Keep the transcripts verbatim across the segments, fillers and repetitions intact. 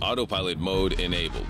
Autopilot mode enabled.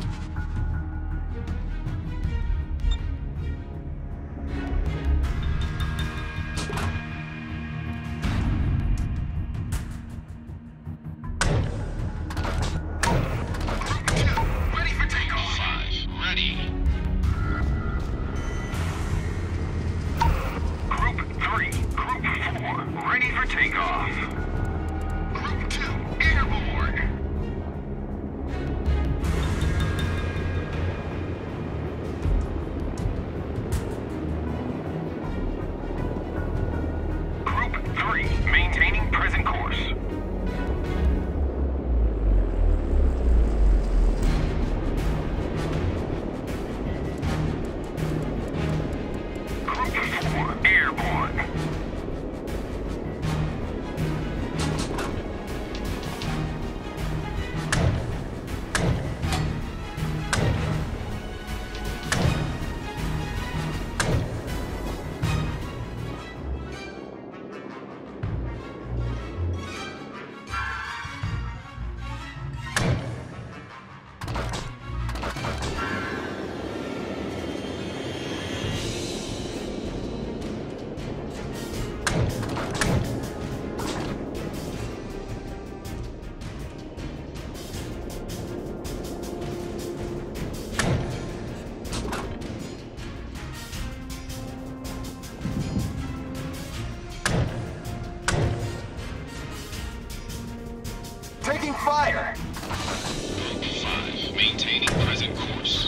Taking fire! five, maintaining present course.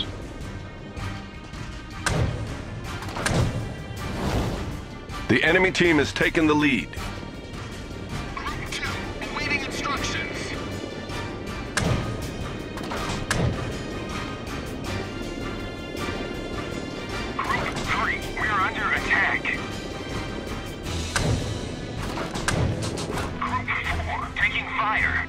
The enemy team has taken the lead. Group two, awaiting instructions. Group three, we're under attack. Group four, taking fire.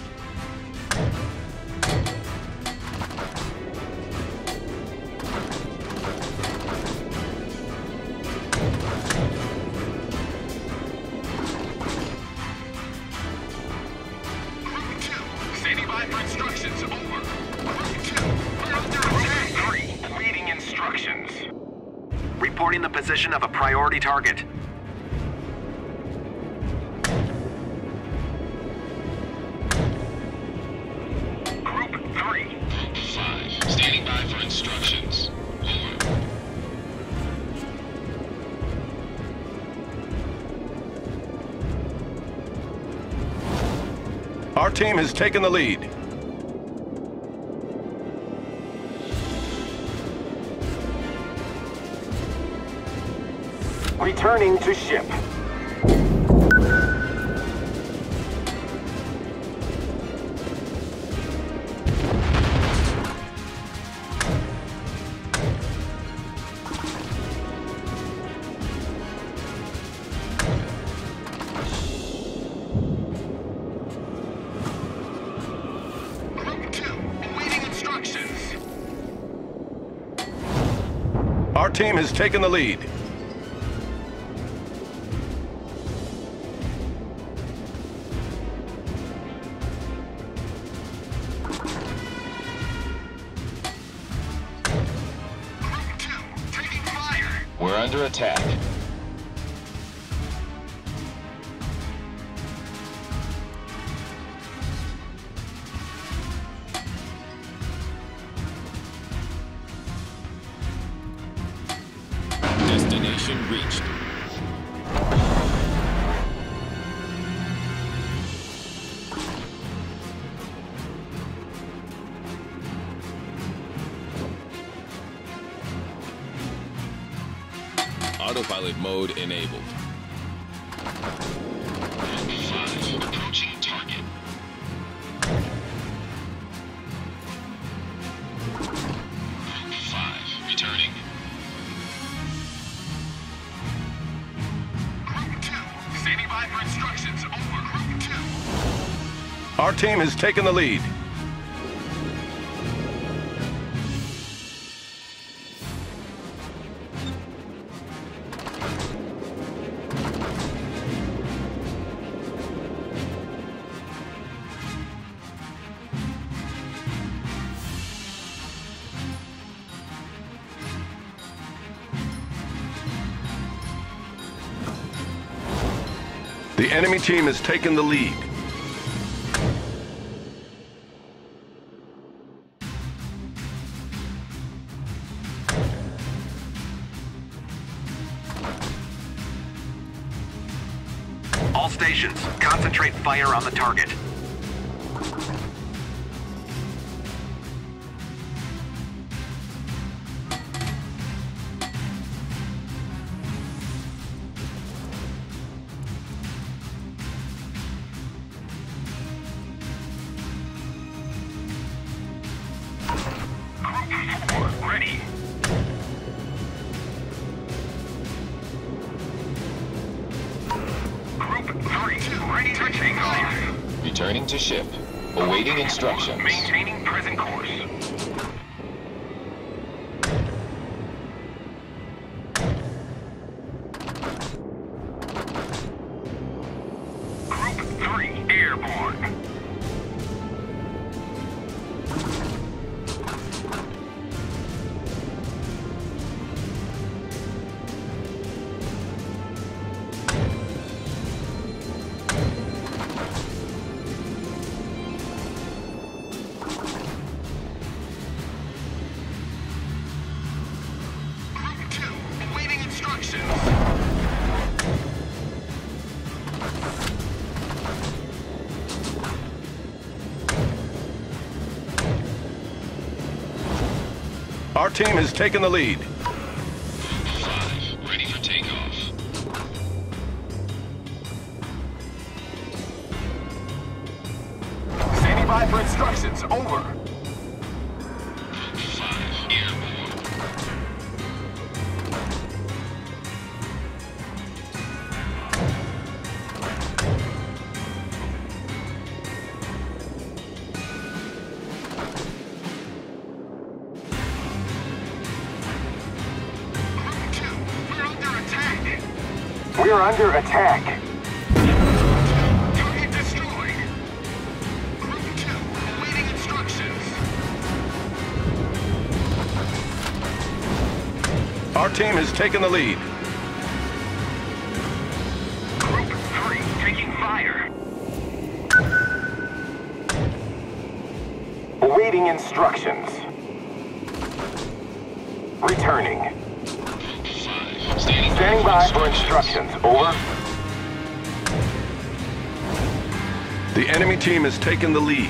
Standing by for instructions. Over. Group two, we're under attack. Group three, awaiting instructions. Reporting the position of a priority target. Group three. Group five, standing by for instructions. Over. Our team has taken the lead. Returning to ship. Group two, awaiting instructions. Our team has taken the lead. Group two, taking fire. We're under attack. Destination reached. Autopilot mode enabled. five, approaching target. five, returning. Group two, standing by for instructions. Over. Group two. Our team has taken the lead. The enemy team has taken the lead. All stations, concentrate fire on the target. Ready. Group three, ready to take off. Returning to ship. Awaiting instructions. Maintaining present course. Group three, airborne. Our team has taken the lead. Five, ready for takeoff. Standing by for instructions. Over. Five, airborne. We're under attack. Target destroyed. Group two, awaiting instructions. Our team has taken the lead. Group three, taking fire. Awaiting instructions. Returning. Standing, Standing by for instructions. Over. The enemy team has taken the lead.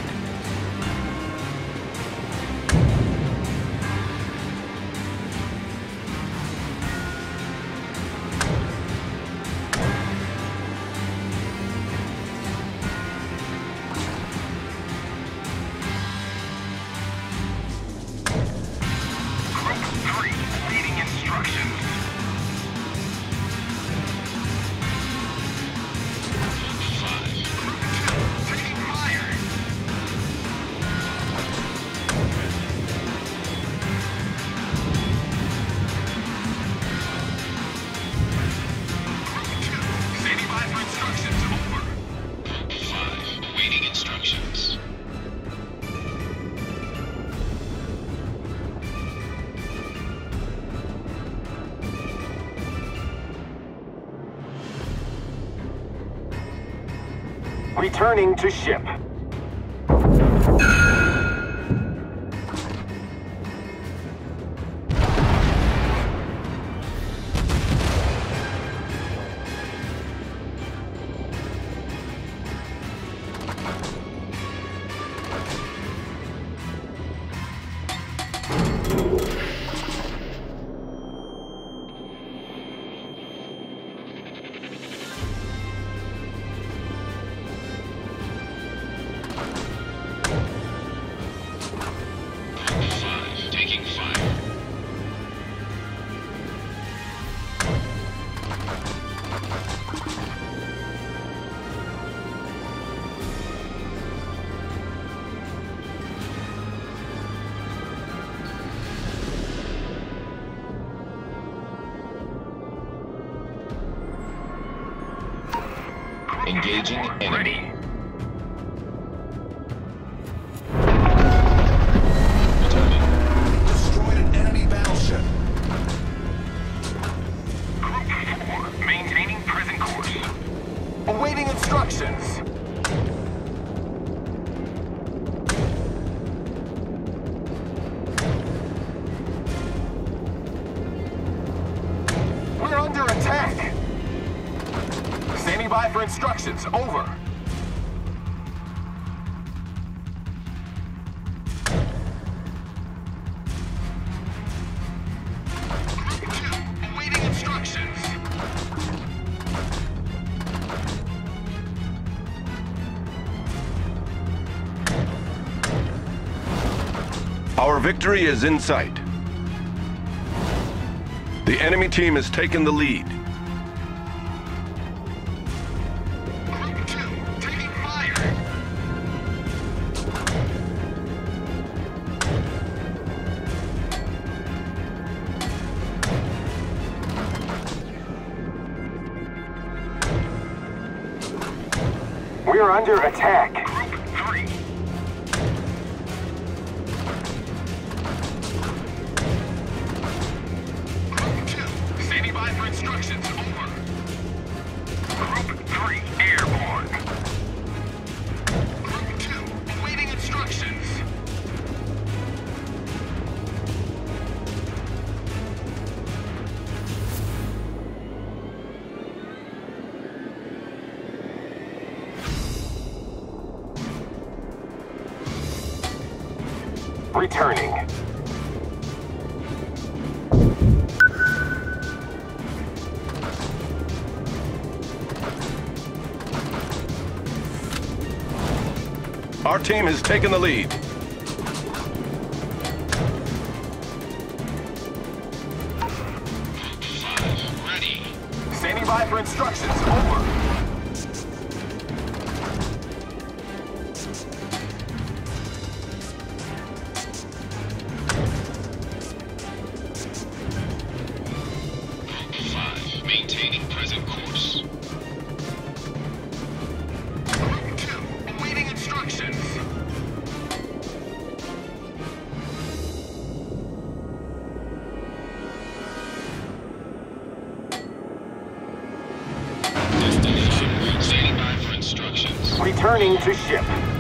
Group three, awaiting instructions. Returning to ship. taking fire. Engaging enemy. Returning. Destroyed an enemy battleship. Group four, maintaining present course. Awaiting instructions. We're under attack. Standing by for instructions. Over. Awaiting instructions. Our victory is in sight. The enemy team has taken the lead. Group two, taking fire. We're under attack. Group three. Group two, standing by for instructions. Over. Group three, airborne. Group two, awaiting instructions. Returning. Our team has taken the lead. Five, ready. Standing by for instructions. Over. Five, maintaining present course. Group two, awaiting instructions. Destination, standing by for instructions. Returning to ship.